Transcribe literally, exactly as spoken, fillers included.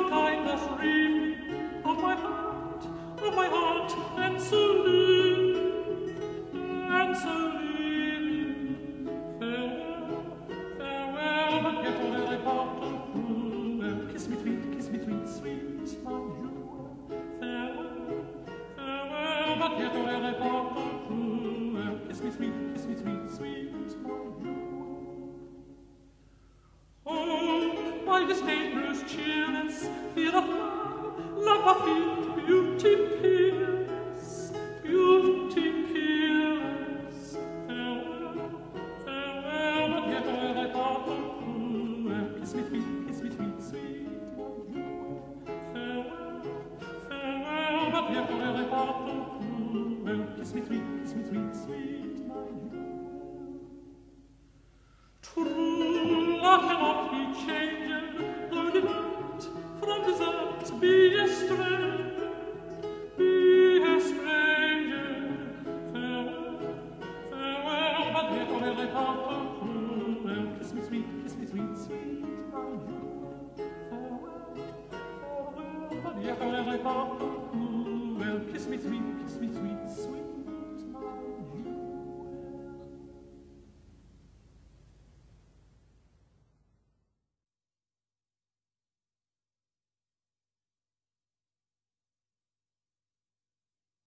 unkind doth grieve me, of my heart, of my heart, and so leave me, and so leave me. Farewell, farewell, but yet will I part and cruel. Kiss me sweet, kiss me sweet, sweet, my jewel. Farewell, farewell, but yet will I part and cruel. Kiss me sweet, kiss me sweet, sweet, my jewel. Oh, my disdain grows cheerless, fear of love, love of feet, beauty peerless, beauty peerless. Farewell, farewell, but yet will I part and cruel. Kiss me sweet, kiss me sweet, sweet, my jewel. Farewell, farewell, but yet will I part and cruel. Kiss me sweet, kiss me sweet, sweet, my jewel. True love cannot be changed, though did not from desert be a stranger, be a stranger. Farewell, farewell, but yet will I part and cruel. Kiss me sweet, kiss me sweet, sweet, my jewel. Farewell, farewell, but yet will I part and cruel. Kiss me sweet, kiss me sweet, sweet.